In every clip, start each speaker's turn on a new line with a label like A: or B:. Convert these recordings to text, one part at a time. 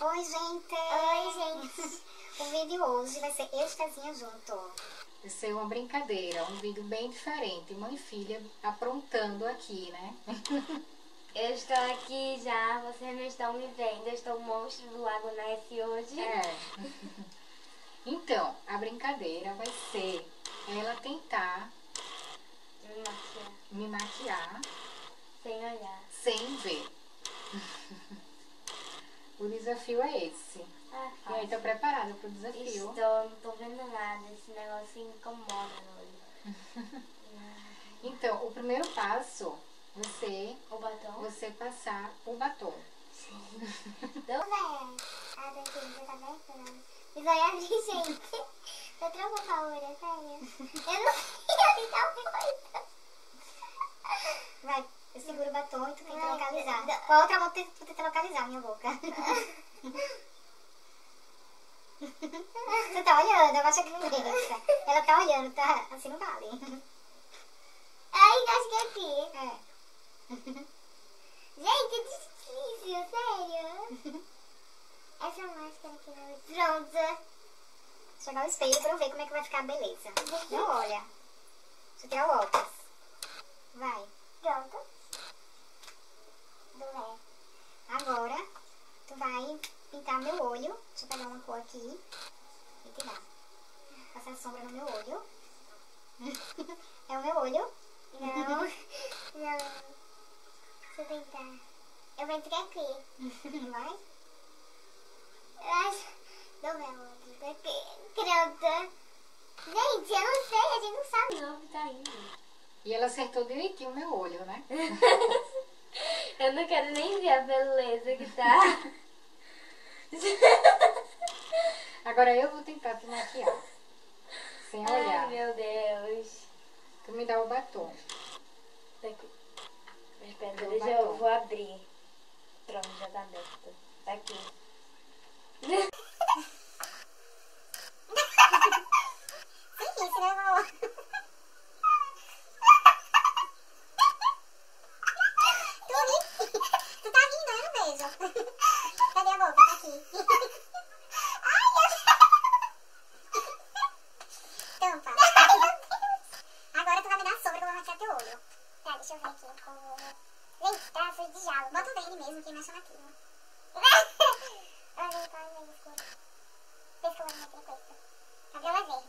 A: Oi, gente!
B: Oi, gente!
A: O vídeo hoje vai ser eu e Estazinha junto.
C: Vai ser uma brincadeira, um vídeo bem diferente. Mãe e filha aprontando aqui, né?
B: Eu estou aqui já, vocês não estão me vendo. Eu estou o monstro do Lago Ness hoje.
C: É. Então, a brincadeira vai ser ela tentar
B: Me maquiar.
C: me maquiar
B: Sem olhar.
C: sem ver. O desafio é esse. E aí, tá preparada pro desafio?
B: Estou, não tô vendo nada. Esse negócio incomoda no olho.
C: Então, o primeiro passo vai ser
B: O batom?
C: você passar o batom.
B: Então,
A: A daqui, tá vendo? E vai abrir, gente. Eu troco a paura, sério. Eu não ia tentar outra coisa. Vai, eu seguro o batom e tu tenta localizar. Com a outra mão tu tenta localizar a minha boca. Tu tá olhando, eu acho que não pensa. Ela tá olhando, tá? Assim não vale.
B: ai, acho que é aqui.
A: É.
B: Gente, é difícil, sério. Essa máscara aqui não é pronta.
A: Chegar ao espelho pra eu ver como é que vai ficar a beleza. Não olha. Deixa eu tirar o óculos. Vai.
B: Pronto.
A: Doé. Agora, tu vai pintar meu olho. Deixa eu pegar uma cor aqui e te dar. Passar sombra no meu olho. É o meu olho?
B: Não. Não. Deixa eu tentar. Eu vou entrar aqui.
A: Vai.
B: Eu acho. Não é outro. Aqui. Pronto. Gente, eu não sei, a gente não sabe. Não, tá indo.
C: E ela acertou direitinho o meu olho, né?
B: Eu não quero nem ver a beleza que tá.
C: Agora eu vou tentar te maquiar. Sem olhar.
B: Ai, meu Deus.
C: Tu me dá o batom.
B: Aqui. Espera,
C: Deu
B: deixa
C: batom.
B: eu vou abrir. Pronto, já tá aberto. Tá aqui.
A: Sim, isso, né, amor? Tu tá rindo, eu não vejo. Cadê a boca? Tá aqui. Ai, tampa. Agora tu vai me dar sombra que eu vou maquiar teu olho. Tá, deixa eu ver aqui.
B: Gente, tá sujo de gelo.
A: Bota o dele mesmo, que mexe naquilo.
B: Olha, tá meio escuro.
A: Vê se eu vou meter coisa. Cabelo verde.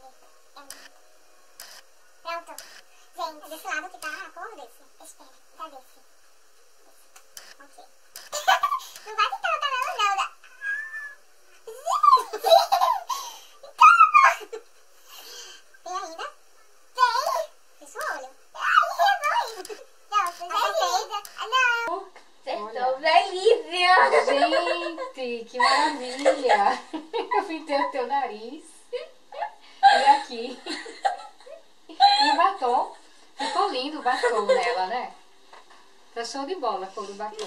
A: Pronto. Gente, desse lado que tá a cor desse. Espera, tá desse. Ok. Não vai tentar botar não, não. Tem ainda?
B: Tem!
A: Fecha o olho.
B: Ai, foi! Não, foi beleza. Não! Acertou, belíssimo!
C: Gente, que maravilha! Eu pintei o teu nariz. E aqui. E o batom. Ficou lindo o batom nela, né? Tá show de bola a cor do batom.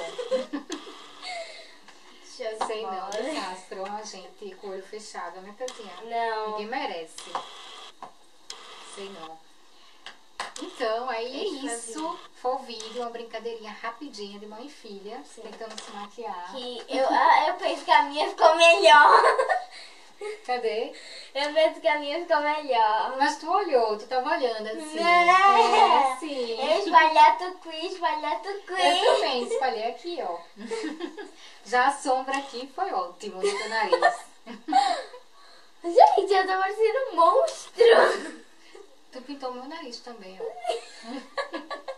B: Show de
C: Sei não,
B: bola.
C: desastre a gente com o olho fechado, né, Tazinha?
B: Não.
C: Ninguém merece. Sei não. Então, aí é
B: Esse
C: isso. Foi o vídeo, uma brincadeirinha rapidinha de mãe e filha,
B: Sim.
C: tentando se maquiar.
B: Que eu penso que a minha ficou melhor.
C: Cadê?
B: Eu penso que a minha ficou melhor.
C: Mas tu olhou, tu tava olhando assim.
B: Né?
C: É, sim.
B: Eu espalhar tucuí.
C: Eu também espalhei aqui, ó. Já a sombra aqui foi ótimo no teu nariz.
B: Gente, eu tô parecendo um monstro.
C: Tu pintou meu nariz também, ó.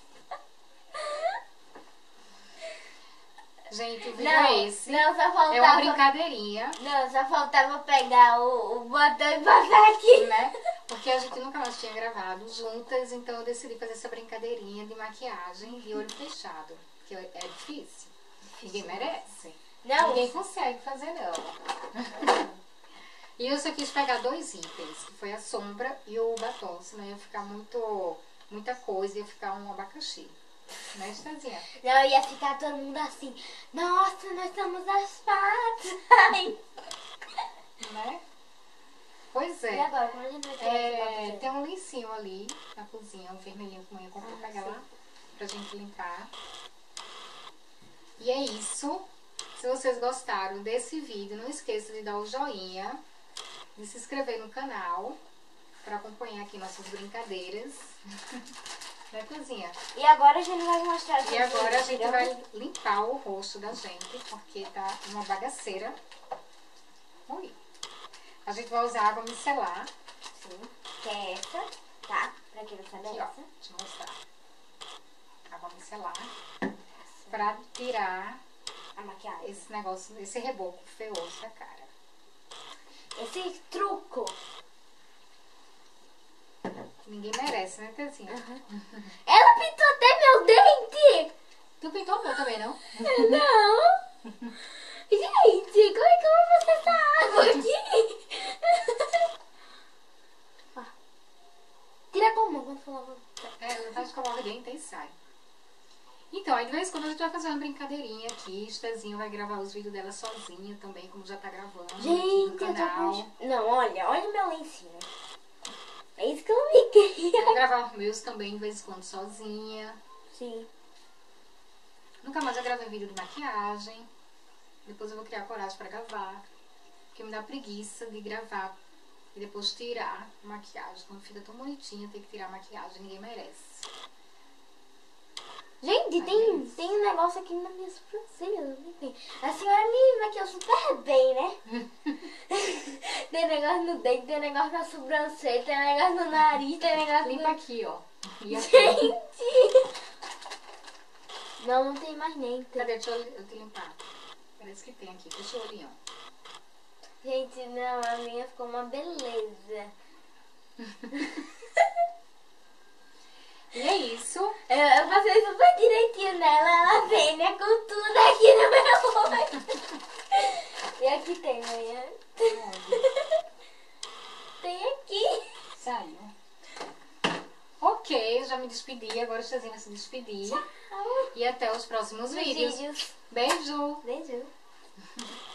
C: Gente, o vídeo é esse.
B: Não, só
C: É uma
B: faltava...
C: brincadeirinha,
B: Não, só faltava pegar o botão e passar aqui.
C: né? Porque a gente nunca mais tinha gravado juntas, então eu decidi fazer essa brincadeirinha de maquiagem de olho fechado. Que é difícil. Ninguém merece.
B: Não.
C: Ninguém consegue fazer, não. E eu só quis pegar dois itens, que foi a sombra e o batom, senão ia ficar muita coisa, ia ficar um abacaxi. Né, Estazinha?
B: Não, ia ficar todo mundo assim. Nossa, nós somos as patas. Ai.
C: Né? Pois
B: E
C: é.
B: agora, como a gente vai tirar esse papo?
C: Tem um lencinho ali na cozinha, um vermelhinho que a mãe comprou, pegar lá pra gente limpar. E é isso. Se vocês gostaram desse vídeo, não esqueça de dar o joinha, de se inscrever no canal, para acompanhar aqui nossas brincadeiras. Né, cozinha?
B: E agora a gente vai mostrar...
C: E agora a gente vai limpar o rosto da gente, porque tá uma bagaceira. Ui. A gente vai usar água micelar.
B: Sim, que é essa, tá? Pra quem não sabe,
C: Aqui,
B: é
C: ó,
B: essa.
C: deixa eu mostrar. Água micelar. Pra tirar
B: A maquiagem.
C: esse negócio, esse reboco feioso da cara.
B: Esse truco.
C: Ninguém merece, né, Tezinha?
B: Ela pintou até meu dente!
C: Tu pintou o meu também, não?
B: Não! Gente, como é que eu vou passar essa água aqui? Ah. Tira com a mão quando for lavar.
C: Não faz escovar o dente e sai. Então, aí de vez em quando a gente vai fazer uma brincadeirinha aqui. Tezinha vai gravar os vídeos dela sozinha também, como já tá gravando aqui no
B: Gente, eu tô
C: canal.
B: com... Não, olha meu lencinho. É isso que eu me queria.
C: Eu vou gravar os meus também de vez em quando sozinha.
B: Sim.
C: Nunca mais eu gravei vídeo de maquiagem. Depois eu vou criar coragem pra gravar. Porque me dá preguiça de gravar e depois tirar a maquiagem. Quando fica tão bonitinha, tem que tirar a maquiagem. Ninguém merece.
B: Gente, tem um negócio aqui na minha sobrancelha. A senhora me maquiou super bem, né? Tem negócio no dente, tem negócio na sobrancelha, tem negócio no nariz, tem negócio
C: Limpa aqui, ó. E aqui.
B: Gente! Não tem mais nem.
C: Cadê? Deixa eu te limpar. Parece que tem aqui. Fecha o olhinho.
B: Gente, não, a minha ficou uma beleza.
C: E é isso.
B: Eu passei super direitinho nela, ela vem, né, com tudo aqui no meu olho. E aqui tem, manhã. Tem aqui.
C: Saiu. Ok, eu já me despedi. Agora a Tezinha vai se despedir. E até os próximos vídeos. Beijo!
B: Beijo.